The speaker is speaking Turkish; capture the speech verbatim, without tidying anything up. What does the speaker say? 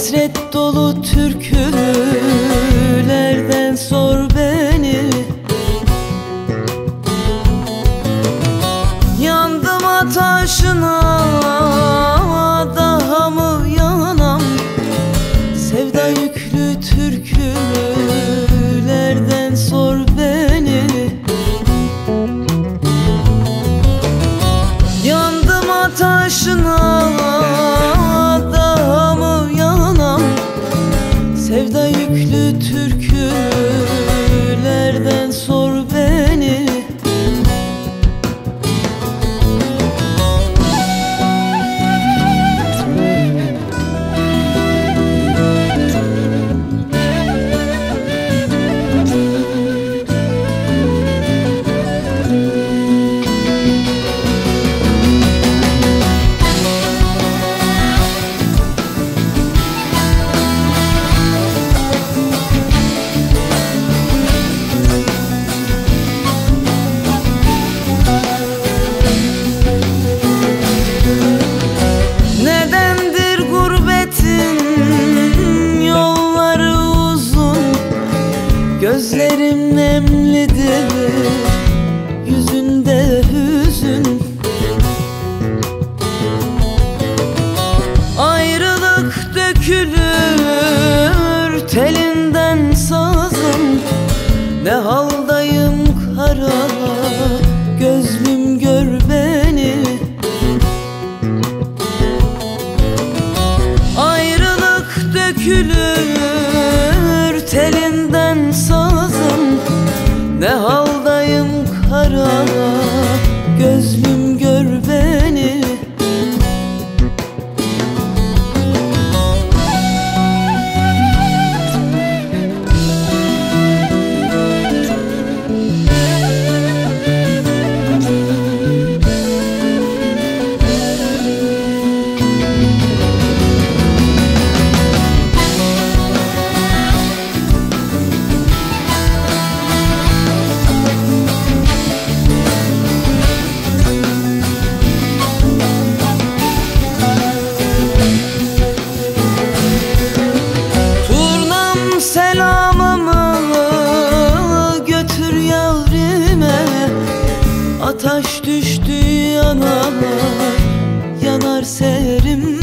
Hasret dolu türkülerden sor beni. Yandım ateşine daha mı yanam? Sevda yüklü türkülerden sor beni. Yandım ateşine daha mı yanam? Sevda yüklü türkülerden sor beni. Gözlerim nemlidir, yüzünde hüzün. Ayrılık dökülür telinden sazım. Ne haldayım kara gözlüm, gör beni. Ayrılık dökülür telinden sazım. Ne haldayım kara gözlüm, gör beni. Ateş düştü yanar, yanar serim